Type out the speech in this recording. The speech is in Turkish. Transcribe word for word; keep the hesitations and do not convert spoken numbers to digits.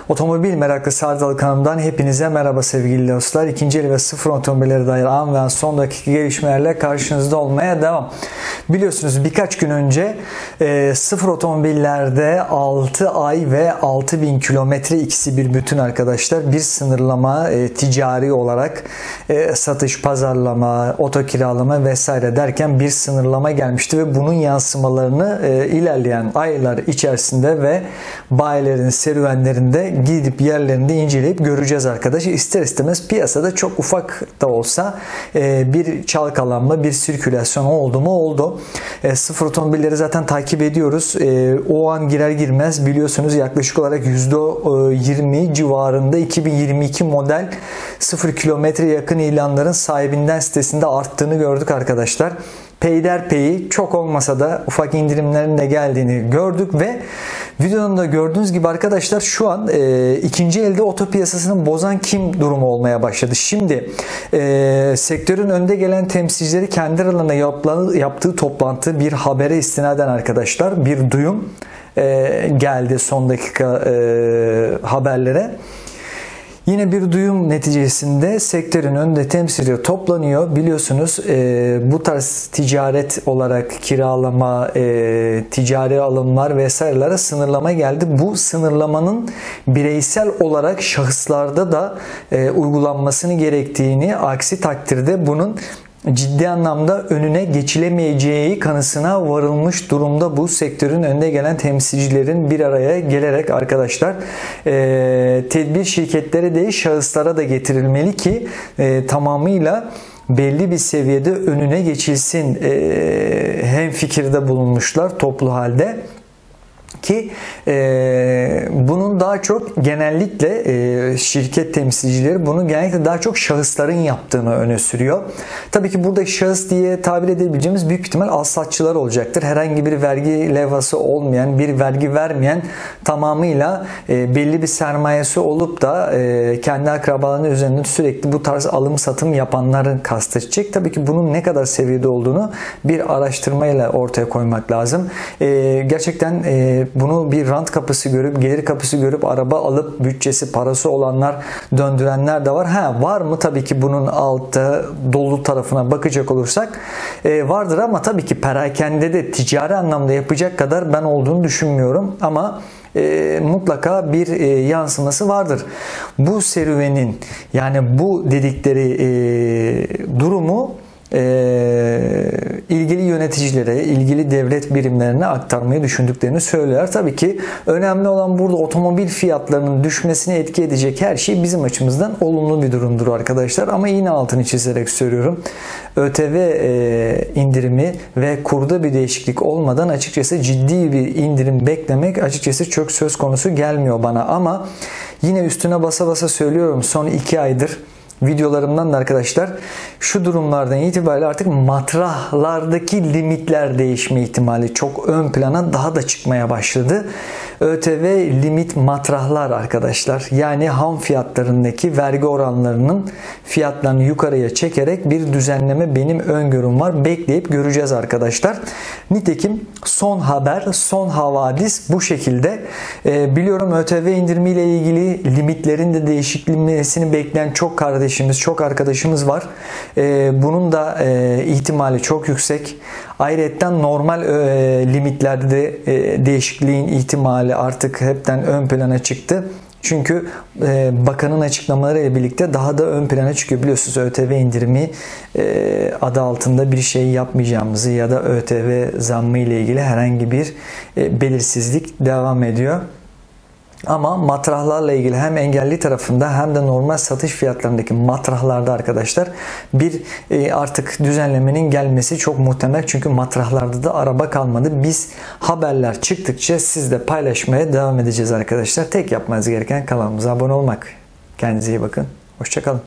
Otomobil meraklısı Ardalı kanalımdan hepinize merhaba sevgili dostlar. İkinci el ve sıfır otomobillere dair an ve an son dakika gelişmelerle karşınızda olmaya devam. Biliyorsunuz birkaç gün önce e, sıfır otomobillerde altı ay ve altı bin kilometre ikisi bir bütün arkadaşlar. Bir sınırlama e, ticari olarak e, satış, pazarlama, oto kiralama vesaire derken bir sınırlama gelmişti ve bunun yansımalarını e, ilerleyen aylar içerisinde ve bayilerin serüvenlerinde gidip yerlerinde inceleyip göreceğiz arkadaşlar. İster istemez piyasada çok ufak da olsa e, bir çalkalanma, bir sirkülasyon oldu mu oldu. E, sıfır otomobilleri zaten takip ediyoruz. E, o an girer girmez biliyorsunuz yaklaşık olarak yüzde yirmi civarında iki bin yirmi iki model sıfır kilometre yakın ilanların sahibinden sitesinde arttığını gördük arkadaşlar. Peyderpey çok olmasa da ufak indirimlerin de geldiğini gördük ve videonun da gördüğünüz gibi arkadaşlar şu an e, ikinci elde oto piyasasının bozan kim durumu olmaya başladı. Şimdi e, sektörün önde gelen temsilcileri kendi aralarında yaptığı, yaptığı toplantı bir habere istinaden arkadaşlar bir duyum e, geldi son dakika e, haberlere. Yine bir duyum neticesinde sektörün önünde temsilcileri toplanıyor. Biliyorsunuz e, bu tarz ticaret olarak kiralama, e, ticari alımlar vesairelere sınırlama geldi. Bu sınırlamanın bireysel olarak şahıslarda da e, uygulanmasını gerektiğini, aksi takdirde bunun ciddi anlamda önüne geçilemeyeceği kanısına varılmış durumda bu sektörün önde gelen temsilcilerin bir araya gelerek arkadaşlar e, tedbir şirketlere değil şahıslara da getirilmeli ki e, tamamıyla belli bir seviyede önüne geçilsin e, hemfikirde bulunmuşlar toplu halde. Ki e, bunun daha çok genellikle e, şirket temsilcileri bunu genellikle daha çok şahısların yaptığını öne sürüyor. Tabii ki buradaki şahıs diye tabir edebileceğimiz büyük ihtimal alsatçılar olacaktır. Herhangi bir vergi levhası olmayan, bir vergi vermeyen tamamıyla e, belli bir sermayesi olup da e, kendi akrabalarının üzerinde sürekli bu tarz alım satım yapanların kastedecek. Tabii ki bunun ne kadar seviyede olduğunu bir araştırmayla ortaya koymak lazım. E, gerçekten e, bunu bir rant kapısı görüp, gelir kapısı görüp araba alıp bütçesi, parası olanlar, döndürenler de var. Ha, var mı? Tabii ki bunun altı dolu tarafına bakacak olursak e, vardır ama tabii ki perakende de ticari anlamda yapacak kadar ben olduğunu düşünmüyorum. Ama E, mutlaka bir e, yansıması vardır. Bu serüvenin yani bu dedikleri e, durumu e, ilgili yöneticilere, ilgili devlet birimlerine aktarmayı düşündüklerini söylüyorlar. Tabii ki önemli olan burada otomobil fiyatlarının düşmesine etki edecek her şey bizim açımızdan olumlu bir durumdur arkadaşlar. Ama yine altını çizerek söylüyorum. ÖTV e, indirimi ve kurda bir değişiklik olmadan açıkçası ciddi bir indirim beklemek açıkçası çok söz konusu gelmiyor bana. Ama yine üstüne basa basa söylüyorum son iki aydır videolarımdan da arkadaşlar şu durumlardan itibaren artık matrahlardaki limitler değişme ihtimali çok ön plana daha da çıkmaya başladı. ÖTV limit matrahlar arkadaşlar yani ham fiyatlarındaki vergi oranlarının fiyatlarını yukarıya çekerek bir düzenleme benim öngörüm var. Bekleyip göreceğiz arkadaşlar. Nitekim son haber, son havadis bu şekilde. E, biliyorum ÖTV indirimiyle ilgili limitlerin de değişikliğini bekleyen çok kardeşimiz, çok arkadaşımız var. E, bunun da e, ihtimali çok yüksek. Ayrıca normal e, limitlerde de e, değişikliğin ihtimali artık hepten ön plana çıktı. Çünkü e, bakanın açıklamaları ile birlikte daha da ön plana çıkıyor. Biliyorsunuz ÖTV indirimi e, adı altında bir şey yapmayacağımızı ya da ÖTV zammı ile ilgili herhangi bir e, belirsizlik devam ediyor. Ama matrahlarla ilgili hem engelli tarafında hem de normal satış fiyatlarındaki matrahlarda arkadaşlar bir e, artık düzenlemenin gelmesi çok muhtemel. Çünkü matrahlarda da araba kalmadı. Biz haberler çıktıkça sizle paylaşmaya devam edeceğiz arkadaşlar. Tek yapmanız gereken kanalımıza abone olmak. Kendinize iyi bakın. Hoşça kalın.